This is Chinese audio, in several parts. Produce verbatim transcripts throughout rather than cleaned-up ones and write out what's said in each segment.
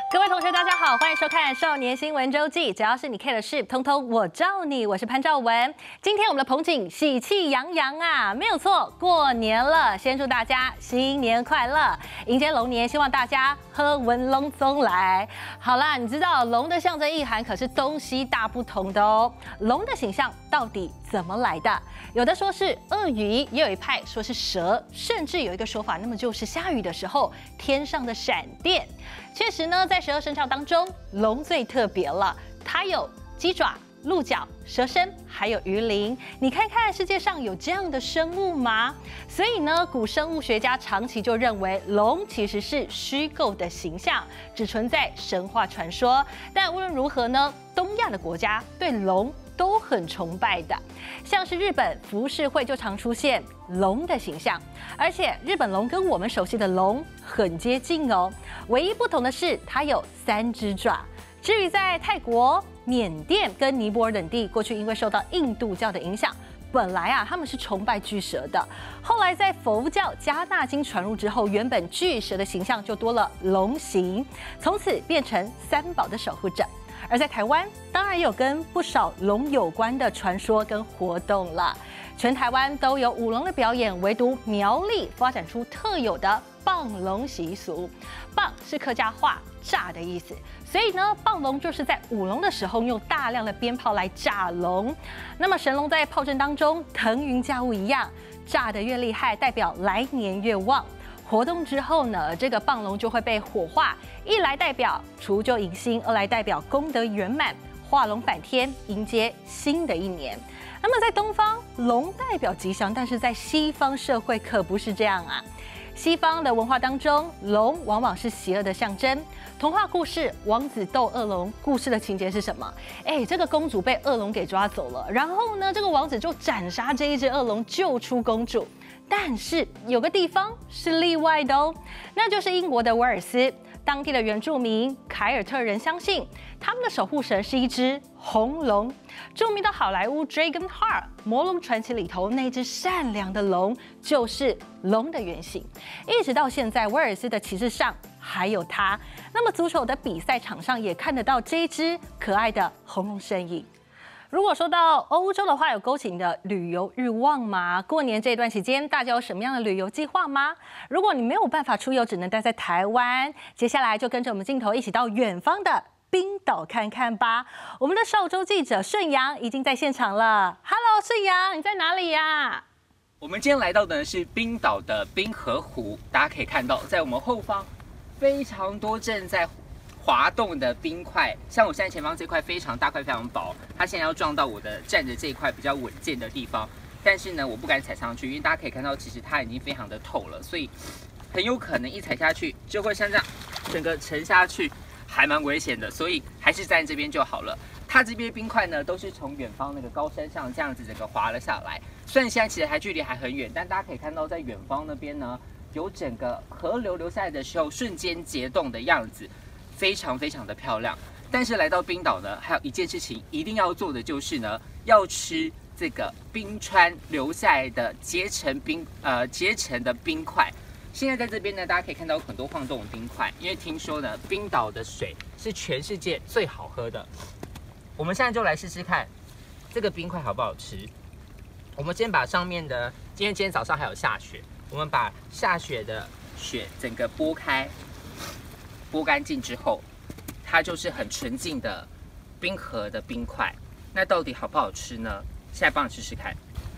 各位同学，大家好，欢迎收看《少年新闻周记》，只要是你 care 的事，通通我罩你。我是潘兆文。今天我们的彭景喜气洋洋啊，没有错，过年了，先祝大家新年快乐，迎接龙年，希望大家喝文龙宗来。好啦，你知道龙的象征意涵可是东西大不同的哦。龙的形象到底怎么来的？有的说是鳄鱼，也有一派说是蛇，甚至有一个说法，那么就是下雨的时候天上的闪电。确实呢，在十二生肖当中，龙最特别了，它有鸡爪、鹿角、蛇身，还有鱼鳞。你看看世界上有这样的生物吗？所以呢，古生物学家长期就认为龙其实是虚构的形象，只存在神话传说。但无论如何呢，东亚的国家对龙都很崇拜的，像是日本浮世绘就常出现龙的形象，而且日本龙跟我们熟悉的龙很接近哦，唯一不同的是它有三只爪。至于在泰国、缅甸跟尼泊尔等地，过去因为受到印度教的影响，本来啊他们是崇拜巨蛇的，后来在佛教加纳经传入之后，原本巨蛇的形象就多了龙形，从此变成三宝的守护者。而在台湾，当然也有跟不少龙有关的传说跟活动了。全台湾都有舞龙的表演，唯独苗栗发展出特有的棒龙习俗。棒是客家话炸的意思，所以呢，棒龙就是在舞龙的时候用大量的鞭炮来炸龙。那么神龙在炮阵当中腾云驾雾一样，炸得越厉害，代表来年越旺。活动之后呢，这个棒龙就会被火化，一来代表除旧迎新，二来代表功德圆满，化龙返天，迎接新的一年。那么在东方，龙代表吉祥，但是在西方社会可不是这样啊。西方的文化当中，龙往往是邪恶的象征。童话故事《王子斗恶龙》故事的情节是什么？哎，这个公主被恶龙给抓走了，然后呢，这个王子就斩杀这一只恶龙，救出公主。但是有个地方是例外的哦，那就是英国的威尔斯。当地的原住民凯尔特人相信，他们的守护神是一只红龙。著名的好莱坞《Dragon Heart》魔龙传奇里头那只善良的龙，就是龙的原型。一直到现在，威尔斯的旗帜上还有它。那么足球的比赛场上也看得到这一只可爱的红龙身影。如果说到欧洲的话，有勾起你的旅游欲望吗？过年这段期间，大家有什么样的旅游计划吗？如果你没有办法出游，只能待在台湾，接下来就跟着我们镜头一起到远方的冰岛看看吧。我们的少州记者顺阳已经在现场了。Hello， 顺阳，你在哪里呀？ 我们今天来到的是冰岛的冰河湖，大家可以看到，在我们后方非常多正在滑动的冰块，像我现在前方这块非常大块、非常薄，它现在要撞到我的站着这一块比较稳健的地方，但是呢，我不敢踩上去，因为大家可以看到，其实它已经非常的透了，所以很有可能一踩下去就会像这样整个沉下去，还蛮危险的，所以还是站在这边就好了。它这边冰块呢，都是从远方那个高山上这样子整个滑了下来，虽然现在其实还距离还很远，但大家可以看到，在远方那边呢，有整个河流流下来的时候瞬间结冻的样子。非常非常的漂亮，但是来到冰岛呢，还有一件事情一定要做的就是呢，要吃这个冰川留下来的结成冰呃结成的冰块。现在在这边呢，大家可以看到有很多晃动的冰块，因为听说呢，冰岛的水是全世界最好喝的。我们现在就来试试看这个冰块好不好吃。我们先把上面的，因为今天早上还有下雪，我们把下雪的雪整个剥开。剥干净之后，它就是很纯净的冰河的冰块。那到底好不好吃呢？现在帮你试试看。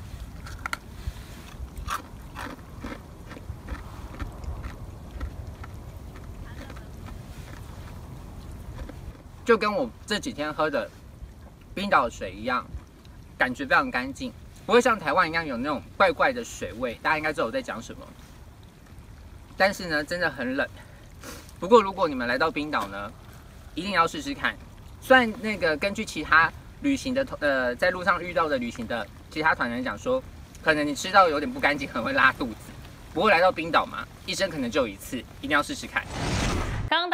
就跟我这几天喝的冰岛水一样，感觉非常干净，不会像台湾一样有那种怪怪的水味。大家应该知道我在讲什么。但是呢，真的很冷。不过，如果你们来到冰岛呢，一定要试试看。虽然那个根据其他旅行的呃，在路上遇到的旅行的其他团员讲说，可能你吃到有点不干净，可能会拉肚子。不过来到冰岛嘛，一生可能就有一次，一定要试试看。 刚刚大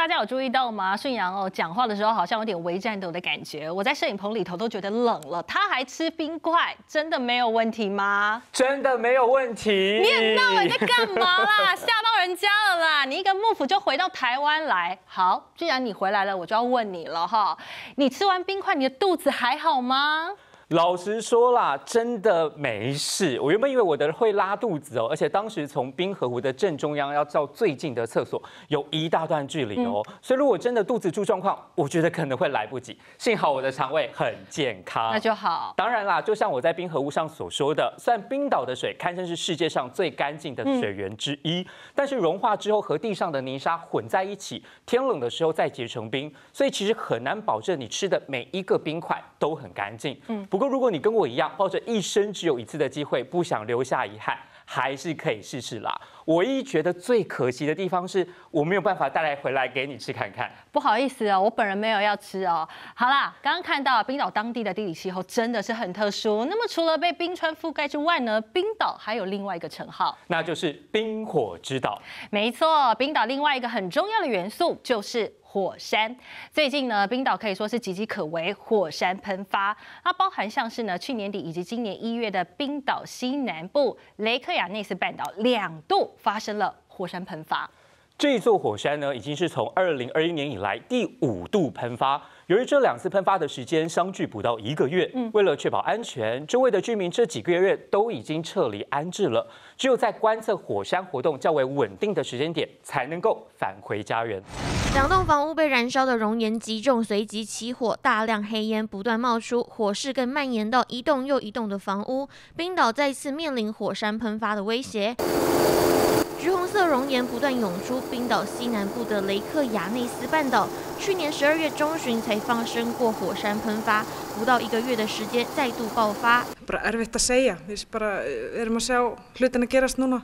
大家有注意到吗？顺阳哦，讲话的时候好像有点微战斗的感觉，我在摄影棚里头都觉得冷了。他还吃冰块，真的没有问题吗？ 真的没有问题。 你很闹，你在干嘛啦？吓到人家了啦！你一个幕府就回到台湾来。好，既然你回来了，我就要问你了哈。你吃完冰块，你的肚子还好吗？ 老实说啦，真的没事。我原本以为我的会拉肚子哦，而且当时从冰河湖的正中央要到最近的厕所有一大段距离哦，嗯、所以如果真的肚子出状况，我觉得可能会来不及。幸好我的肠胃很健康， 那就好。 当然啦，就像我在冰河湖上所说的，虽然冰岛的水堪称是世界上最干净的水源之一，嗯、但是融化之后和地上的泥沙混在一起，天冷的时候再结成冰，所以其实很难保证你吃的每一个冰块都很干净。嗯。不过，如果你跟我一样抱着一生只有一次的机会，不想留下遗憾，还是可以试试啦。我唯一觉得最可惜的地方是，我没有办法带来回来给你吃看看。 不好意思哦，我本人没有要吃哦。好啦，刚刚看到冰岛当地的地理气候真的是很特殊。那么除了被冰川覆盖之外呢，冰岛还有另外一个称号， 那就是冰火之岛。 没错，冰岛另外一个很重要的元素就是火山。最近呢，冰岛可以说是岌岌可危，火山喷发。它包含像是呢，去年底以及今年一月的冰岛西南部雷克雅内斯半岛两度发生了火山喷发。 这座火山呢，已经是从二零二一年以来第五度喷发。由于这两次喷发的时间相距不到一个月，嗯、为了确保安全，周围的居民这几个月都已经撤离安置了。只有在观测火山活动较为稳定的时间点，才能够返回家园。 两栋房屋被燃烧的熔岩击中，随即起火，大量黑烟不断冒出，火势更蔓延到一栋又一栋的房屋。冰岛再次面临火山喷发的威胁。橘红色熔岩不断涌出冰岛西南部的雷克雅内斯半岛，去年十二月中旬才发生过火山喷发，不到一个月的时间再度爆发。 bara erfitt að segja, við bara erum að sjá hlutina gerast núna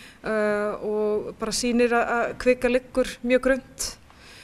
uh, og bara sýnir að kvika liggur mjög grunnt,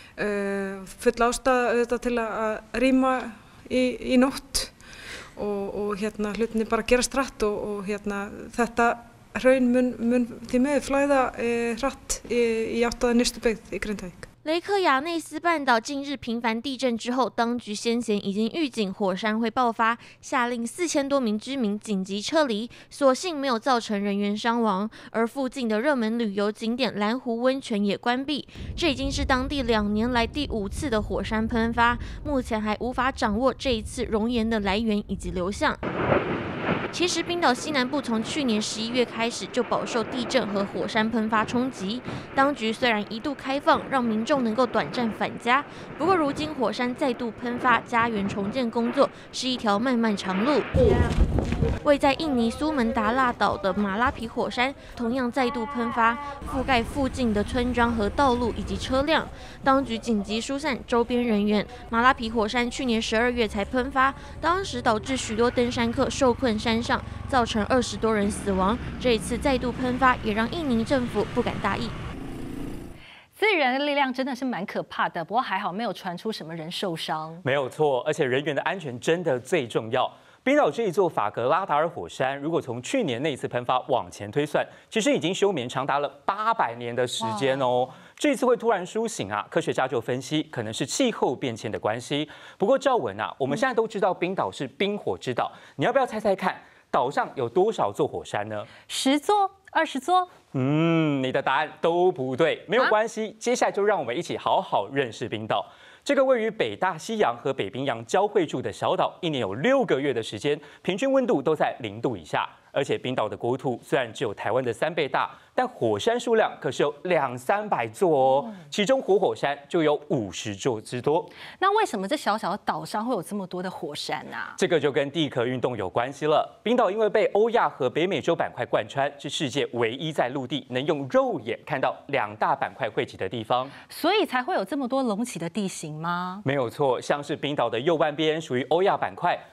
uh, full ástæða auðvitað til að rýma í, í nótt og, og hérna hlutinni bara gerast hratt og, og hérna þetta hraun mun, mun því miður flæða e, hratt í, í átt að nyrstu byggð í Grindavík。 雷克雅内斯半岛近日频繁地震之后，当局先前已经预警火山会爆发，下令四千多名居民紧急撤离，所幸没有造成人员伤亡。而附近的热门旅游景点蓝湖温泉也关闭，这已经是当地两年来第五次的火山喷发，目前还无法掌握这一次熔岩的来源以及流向。其实，冰岛西南部从去年十一月开始就饱受地震和火山喷发冲击。当局虽然一度开放，让民众能够短暂返家，不过如今火山再度喷发，家园重建工作是一条漫漫长路。位在印尼苏门答腊岛的马拉皮火山同样再度喷发，覆盖附近的村庄和道路以及车辆。当局紧急疏散周边人员。马拉皮火山去年十二月才喷发，当时导致许多登山客受困山上，造成二十多人死亡。这一次再度喷发，也让印尼政府不敢大意。 自然的力量真的是蛮可怕的，不过还好没有传出什么人受伤。 没有错，而且人员的安全真的最重要。冰岛这一座法格拉达尔火山，如果从去年那一次喷发往前推算，其实已经休眠长达了八百年的时间哦。这一次会突然苏醒啊，科学家就分析可能是气候变迁的关系。不过赵文啊，我们现在都知道冰岛是冰火之岛，你要不要猜猜看，岛上有多少座火山呢？ 十座、二十座？ 嗯，你的答案都不对，没有关系，接下来就让我们一起好好认识冰岛。这个位于北大西洋和北冰洋交汇处的小岛，一年有六个月的时间，平均温度都在零度以下。而且冰岛的国土虽然只有台湾的三倍大，但火山数量可是有两三百座哦，其中活火山就有五十座之多。 那为什么这小小的岛上会有这么多的火山啊？ 这个就跟地壳运动有关系了。冰岛因为被欧亚和北美洲板块贯穿，是世界唯一在陆地能用肉眼看到两大板块汇集的地方， 所以才会有这么多隆起的地形吗？ 没有错，像是冰岛的右半边属于欧亚板块，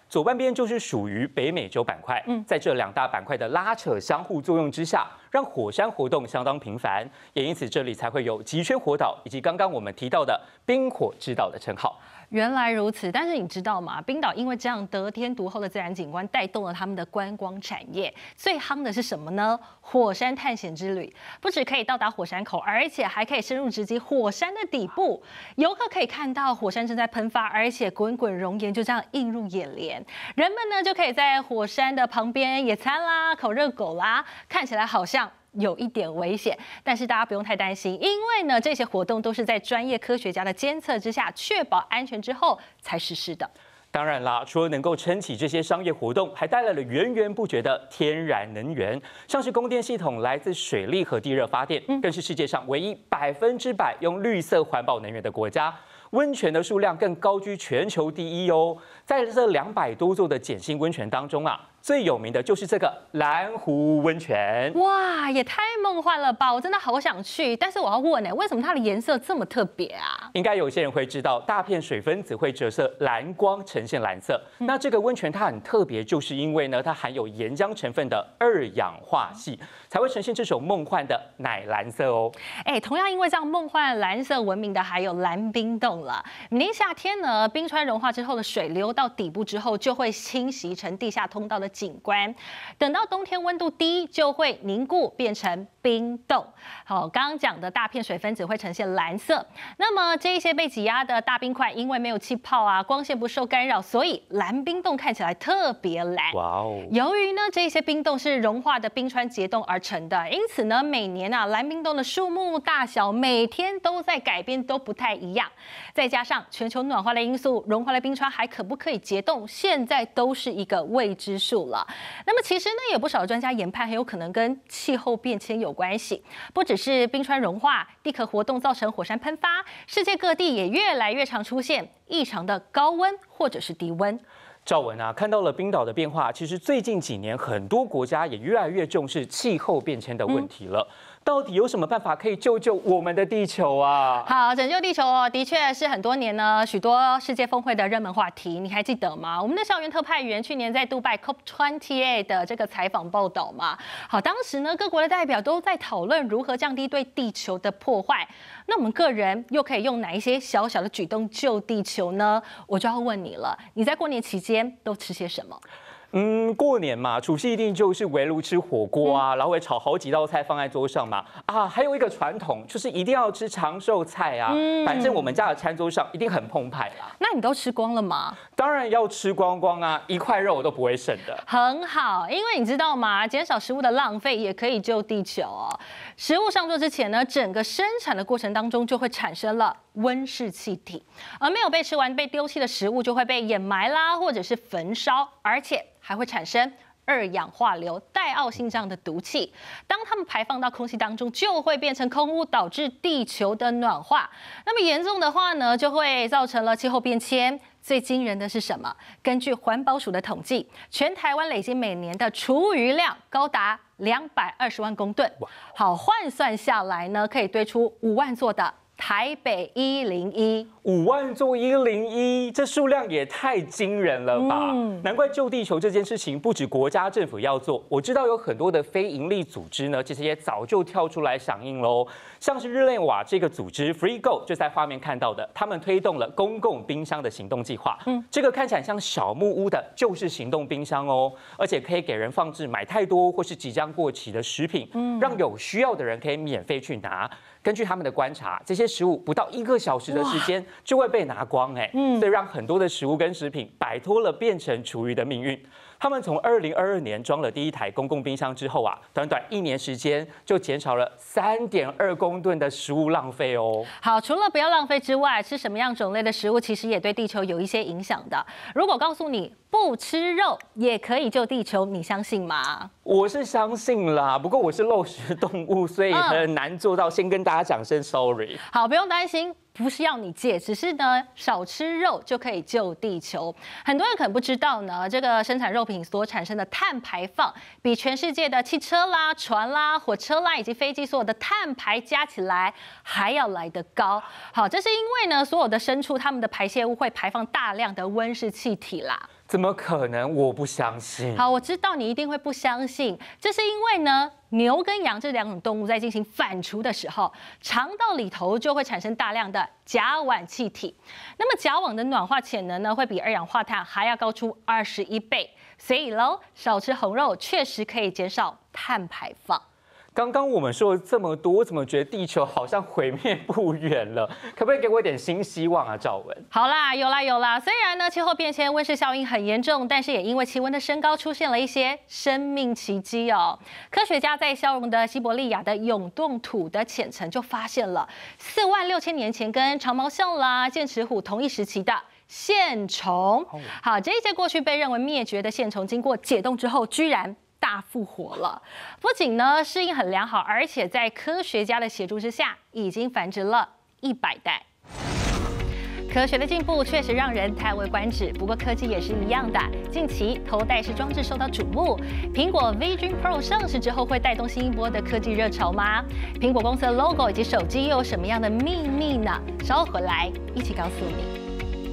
左半边就是属于北美洲板块。嗯，在这两大板块的拉扯相互作用之下，让火山活动相当频繁，也因此这里才会有极圈火岛以及刚刚我们提到的冰火之岛的称号。 原来如此，但是你知道吗？冰岛因为这样得天独厚的自然景观，带动了他们的观光产业。最夯的是什么呢？火山探险之旅，不只可以到达火山口，而且还可以深入直击火山的底部。游客可以看到火山正在喷发，而且滚滚熔岩就这样映入眼帘。人们呢就可以在火山的旁边野餐啦、烤热狗啦，看起来好像有一点危险，但是大家不用太担心，因为呢，这些活动都是在专业科学家的监测之下，确保安全之后才实施的。 当然啦，除了能够撑起这些商业活动，还带来了源源不绝的天然能源，像是供电系统来自水力和地热发电，更是世界上唯一百分之百用绿色环保能源的国家。温泉的数量更高居全球第一哦，在这两百多座的碱性温泉当中啊，最有名的就是这个蓝湖温泉。 哇，也太梦幻了吧！我真的好想去，但是我要问呢，为什么它的颜色这么特别啊？ 应该有些人会知道，大片水分子会折射蓝光，呈现蓝色。嗯、那这个温泉它很特别，就是因为呢，它含有岩浆成分的二氧化硒，才会呈现这种梦幻的奶蓝色哦。 哎，同样因为这样梦幻蓝色闻名的还有蓝冰洞了。每年夏天呢，冰川融化之后的水流到底部之后，就会侵袭成地下通道的景观。等到冬天温度低，就会凝固变成冰冻。好，刚刚讲的大片水分子会呈现蓝色。那么这一些被挤压的大冰块，因为没有气泡啊，光线不受干扰，所以蓝冰洞看起来特别蓝。哇哦！由于呢这些冰洞是融化的冰川结冻而成的，因此呢每年啊蓝冰洞的数目大小每天都在改变，都不太一样。再加上全球暖化的因素，融化的冰川还可不可以结冻，现在都是一个未知数了。那么其实呢，有不少专家研判，很有可能跟气候变迁有关系。不只是冰川融化、地壳活动造成火山喷发，世界各地也越来越常出现异常的高温或者是低温。 赵文啊，看到了冰岛的变化，其实最近几年很多国家也越来越重视气候变迁的问题了。嗯，到底有什么办法可以救救我们的地球啊？好， 拯救地球哦，的确是很多年呢，许多世界峰会的热门话题。你还记得吗？我们的校园特派员去年在杜拜 C O P 二十八 的这个采访报道嘛。好，当时呢，各国的代表都在讨论如何降低对地球的破坏。那我们个人又可以用哪一些小小的举动救地球呢？我就要问你了，你在过年期间都吃些什么？ 嗯，过年嘛，除夕一定就是围炉吃火锅啊，然后会炒好几道菜放在桌上嘛。啊，还有一个传统就是一定要吃长寿菜啊。嗯，反正我们家的餐桌上一定很澎湃啦。 那你都吃光了吗？ 当然要吃光光啊，一块肉我都不会剩的。 很好，因为你知道吗？减少食物的浪费也可以救地球哦。食物上桌之前呢，整个生产的过程当中就会产生了温室气体，而没有被吃完被丢弃的食物就会被掩埋啦，或者是焚烧，而且还会产生二氧化硫、戴奥辛这样的毒气。当它们排放到空气当中，就会变成空污，导致地球的暖化。那么严重的话呢，就会造成了气候变迁。最惊人的是什么？根据环保署的统计，全台湾累积每年的厨余量高达两百二十万公吨。好，换算下来呢，可以堆出五万座的台北一零一。 五万座一零一，这数量也太惊人了吧！嗯，难怪救地球这件事情不止国家政府要做，我知道有很多的非营利组织呢，其实也早就跳出来响应喽。像是日内瓦这个组织 FreeGo 就在画面看到的，他们推动了公共冰箱的行动计划。嗯，这个看起来像小木屋的，就是行动冰箱哦，而且可以给人放置买太多或是即将过期的食品，嗯，让有需要的人可以免费去拿。根据他们的观察，这些食物不到一个小时的时间就会被拿光，哎，嗯，所以让很多的食物跟食品摆脱了变成厨余的命运。他们从二零二二年装了第一台公共冰箱之后啊，短短一年时间就减少了三点二公吨的食物浪费哦。 好，除了不要浪费之外，吃什么样种类的食物其实也对地球有一些影响的。如果告诉你不吃肉也可以救地球，你相信吗？ 我是相信啦，不过我是肉食动物，所以很难做到。先跟大家讲声 sorry。 好，不用担心。不是要你戒，只是呢少吃肉就可以救地球。很多人可能不知道呢，这个生产肉品所产生的碳排放，比全世界的汽车啦、船啦、火车啦以及飞机所有的碳排加起来还要来得高。好，这是因为呢，所有的牲畜它们的排泄物会排放大量的温室气体啦。 怎么可能？我不相信。 好，我知道你一定会不相信，这是因为呢，牛跟羊这两种动物在进行反刍的时候，肠道里头就会产生大量的甲烷气体。那么甲烷的暖化潜能呢，会比二氧化碳还要高出二十一倍。所以喽，少吃红肉确实可以减少碳排放。 刚刚我们说了这么多，我怎么觉得地球好像毁灭不远了？可不可以给我一点新希望啊，赵文？ 好啦，有啦有啦。虽然呢气候变迁温室效应很严重，但是也因为气温的升高，出现了一些生命奇迹哦。科学家在消融的西伯利亚的永冻土的浅层就发现了四万六千年前跟长毛象啦、剑齿虎同一时期的线虫。好，这些过去被认为灭绝的线虫，经过解冻之后，居然大复活了，不仅呢适应很良好，而且在科学家的协助之下，已经繁殖了一百代。科学的进步确实让人叹为观止，不过科技也是一样的。近期头戴式装置受到瞩目，苹果 Vision Pro 上市之后，会带动新一波的科技热潮吗？苹果公司的 logo 以及手机又有什么样的秘密呢？稍后回来一起告诉你。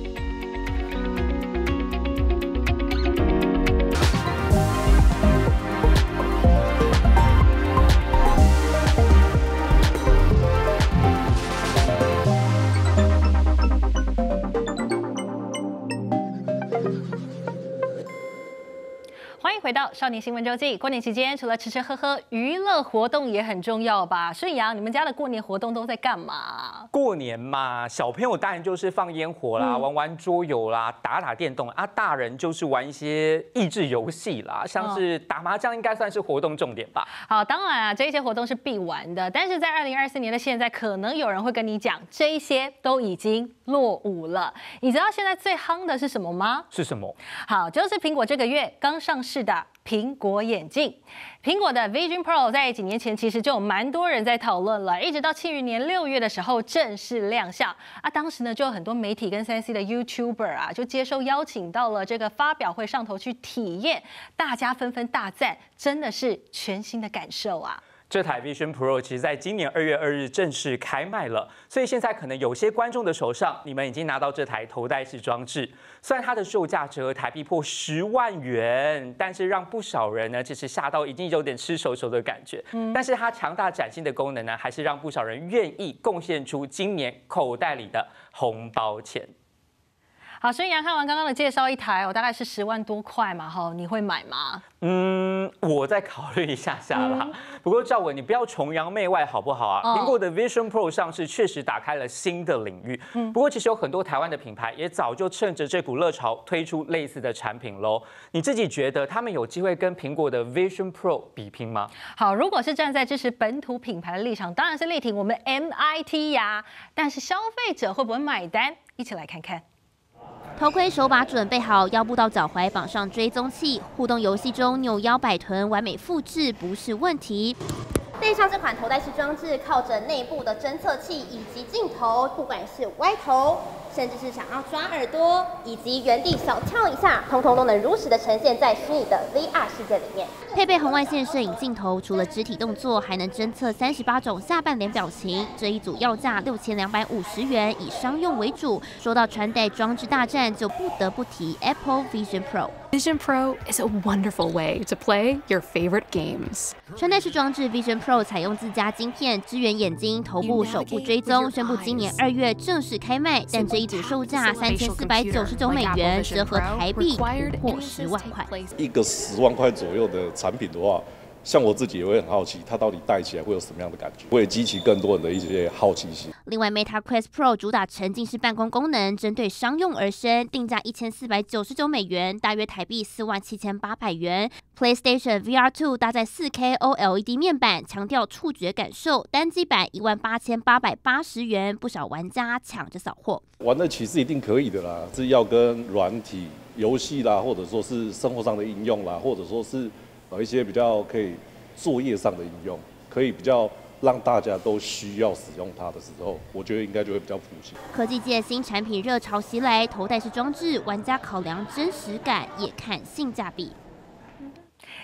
欢迎回到少年新闻周记。过年期间，除了吃吃喝喝，娱乐活动也很重要吧？顺阳，你们家的过年活动都在干嘛？ 过年嘛，小朋友当然就是放烟火啦，嗯、玩玩桌游啦，打打电动啊；大人就是玩一些益智游戏啦，像是打麻将，应该算是活动重点吧。 好，当然啊，这些活动是必玩的，但是在二零二四年的现在，可能有人会跟你讲，这一些都已经落伍了。你知道现在最夯的是什么吗？ 是什么？ 好，就是苹果这个月刚上市的苹果眼镜。苹果的 Vision Pro 在几年前其实就有蛮多人在讨论了，一直到去年六月的时候正式亮相啊。当时呢，就有很多媒体跟三 C 的 YouTuber 啊，就接受邀请到了这个发表会上头去体验，大家纷纷大赞，真的是全新的感受啊。 这台 Vision Pro 其实在今年二月二日正式开卖了，所以现在可能有些观众的手上，你们已经拿到这台头戴式装置。虽然它的售价折合台币破十万元，但是让不少人呢，其实吓到已经有点吃手手的感觉。嗯、但是它强大崭新的功能呢，还是让不少人愿意贡献出今年口袋里的红包钱。 好，孙杨看完刚刚的介绍，一台哦，大概是十万多块嘛，哈，你会买吗？ 嗯，我再考虑一下下啦。嗯、不过赵文，你不要崇洋媚外好不好啊？ 哦、 苹果的 Vision Pro 上市确实打开了新的领域。嗯、不过其实有很多台湾的品牌也早就趁着这股热潮推出类似的产品喽。你自己觉得他们有机会跟苹果的 Vision Pro 比拼吗？ 好，如果是站在支持本土品牌的立场，当然是力挺我们 M I T 呀。但是消费者会不会买单？一起来看看。 头盔手把准备好，腰部到脚踝绑上追踪器，互动游戏中扭腰摆臀完美复制不是问题。内上这款头戴式装置靠着内部的侦测器以及镜头，不管是歪头，甚至是想要抓耳朵，以及原地小跳一下，通通都能如实的呈现在虚拟的 V R 世界里面。配备红外线摄影镜头，除了肢体动作，还能侦测三十八种下半脸表情。这一组要价六千两百五十元，以商用为主。说到穿戴装置大战，就不得不提 Apple Vision Pro。Vision Pro is a wonderful way to play your favorite games. 穿戴式装置 Vision Pro 采用自家晶片，支援眼睛、头部、手部追踪，宣布今年二月正式开卖。但这一组售价三千四百九十九美元，折合台币突破十万块。 一个十万块左右的产品的话，像我自己也会很好奇，它到底戴起来会有什么样的感觉，会激起更多人的一些好奇心。 另外 ，Meta Quest Pro 主打沉浸式办公功能，针对商用而生，定价一千四百九十九美元，大约台币四万七千八百元。PlayStation V R 二 搭载四 K O L E D 面板，强调触觉感受，单机版一万八千八百八十元，不少玩家抢着扫货。 玩的其实一定可以的啦，是要跟软体、游戏啦，或者说是生活上的应用啦，或者说是。有一些比较可以作业上的应用，可以比较让大家都需要使用它的时候，我觉得应该就会比较普及。 科技界新产品热潮袭来，头戴式装置，玩家考量真实感，也看性价比。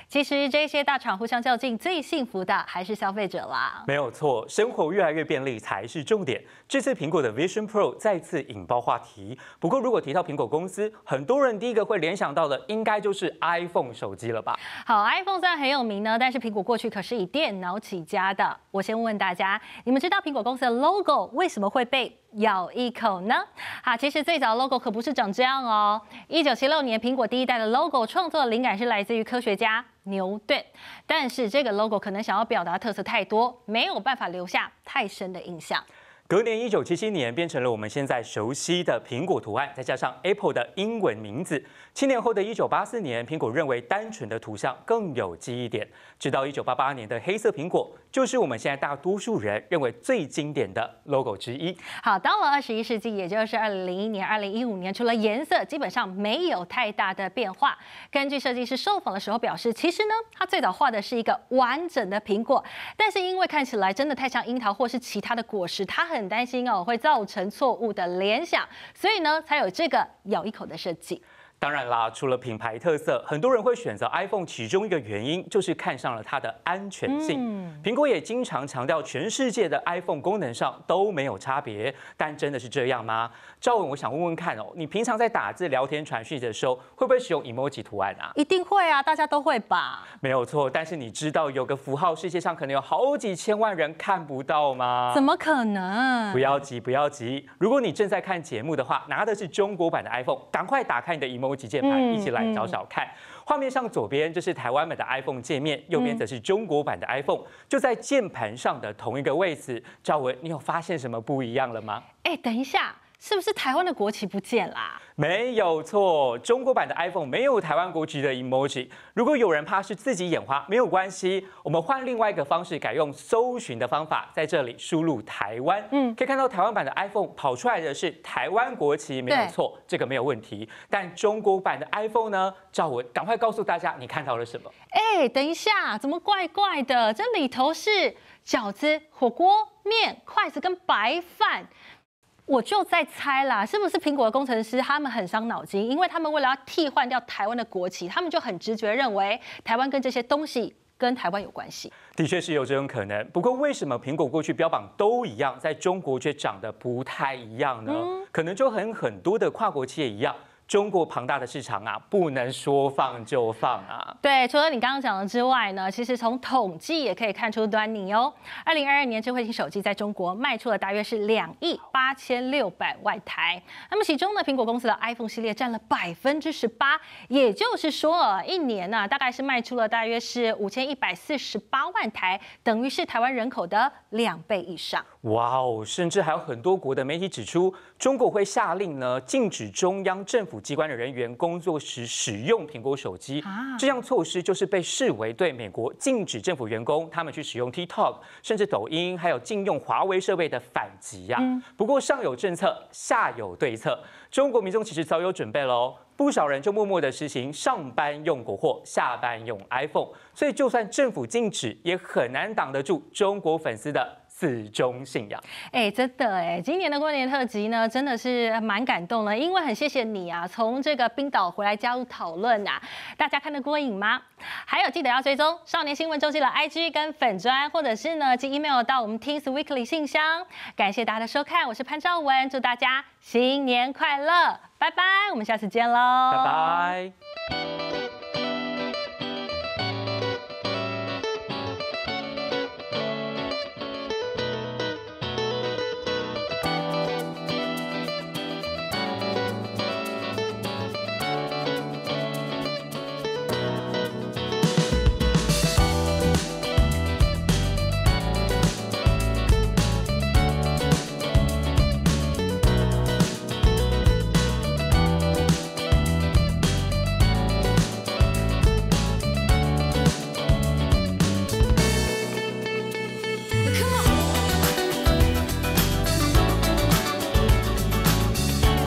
其实这些大厂互相较劲，最幸福的还是消费者啦。 没有错，生活越来越便利才是重点。这次苹果的 Vision Pro 再次引爆话题。不过，如果提到苹果公司，很多人第一个会联想到的，应该就是 iPhone 手机了吧？ 好 ，iPhone 虽然很有名呢，但是苹果过去可是以电脑起家的。我先问问大家，你们知道苹果公司的 logo 为什么会被咬一口呢？好，其实最早的 logo 可不是长这样哦。一九七六年，苹果第一代的 logo 创作的灵感是来自于科学家牛顿，但是这个 logo 可能想要表达特色太多，没有办法留下太深的印象。 隔年一九七七年变成了我们现在熟悉的苹果图案，再加上 Apple 的英文名字。七年后的一九八四年，苹果认为单纯的图像更有记忆点。直到一九八八年的黑色苹果，就是我们现在大多数人认为最经典的 logo 之一。 好，到了二十一世纪，也就是二零零一年、二零一五年，除了颜色，基本上没有太大的变化。根据设计师受访的时候表示，其实呢，他最早画的是一个完整的苹果，但是因为看起来真的太像樱桃或是其他的果实，他很很担心哦，会造成错误的联想，所以呢，才有这个咬一口的设计。 当然啦，除了品牌特色，很多人会选择 iPhone， 其中一个原因就是看上了它的安全性。嗯、苹果也经常强调，全世界的 iPhone 功能上都没有差别，但真的是这样吗？赵文，我想问问看哦，你平常在打字、聊天、传讯的时候，会不会使用 emoji 图案啊？ 一定会啊，大家都会吧？ 没有错，但是你知道有个符号世界上可能有好几千万人看不到吗？ 怎么可能？ 不要急，不要急。如果你正在看节目的话，拿的是中国版的 iPhone， 赶快打开你的 emoji。键盘一起来找找看，画面上左边这是台湾版的 iPhone 界面，右边则是中国版的 iPhone， 就在键盘上的同一个位置。赵文，你有发现什么不一样了吗？ 哎，等一下，是不是台湾的国旗不见啦？ 没有错，中国版的 iPhone 没有台湾国旗的 emoji。如果有人怕是自己眼花，没有关系，我们换另外一个方式，改用搜寻的方法，在这里输入台湾，嗯，可以看到台湾版的 iPhone 跑出来的是台湾国旗，没有错，这个没有问题。但中国版的 iPhone 呢？赵文，赶快告诉大家你看到了什么？ 哎，等一下，怎么怪怪的？这里头是饺子、火锅、面、筷子跟白饭。我就在猜啦，是不是苹果的工程师他们很伤脑筋？因为他们为了要替换掉台湾的国旗，他们就很直觉认为台湾跟这些东西跟台湾有关系。 的确是有这种可能。不过为什么苹果过去标榜都一样，在中国却长得不太一样呢？嗯、可能就和很多的跨国企业一样。中国庞大的市场啊，不能说放就放啊。 对，除了你刚刚讲的之外呢，其实从统计也可以看出端倪哦。二零二二年智慧型手机在中国卖出了大约是两亿八千六百万台，那么其中呢，苹果公司的 iPhone 系列占了百分之十八，也就是说，一年呢、啊、大概是卖出了大约是五千一百四十八万台，等于是台湾人口的两倍以上。 哇哦，甚至还有很多国的媒体指出，中国会下令呢禁止中央政府机关的人员工作时使用苹果手机，啊、这项措施就是被视为对美国禁止政府员工他们去使用 TikTok， 甚至抖音，还有禁用华为设备的反击呀、啊。嗯、不过上有政策，下有对策，中国民众其实早有准备喽。不少人就默默的实行上班用国货，下班用 iPhone， 所以就算政府禁止，也很难挡得住中国粉丝的死忠信仰。 哎，真的哎，今年的过年特辑呢，真的是蛮感动了，因为很谢谢你啊，从这个冰岛回来加入讨论啊，大家看得过瘾吗？还有记得要追踪少年新闻周记的 I G 跟粉专，或者是呢寄 email 到我们 Teens Weekly 信箱。感谢大家的收看，我是潘兆文，祝大家新年快乐，拜拜，我们下次见喽， 拜拜。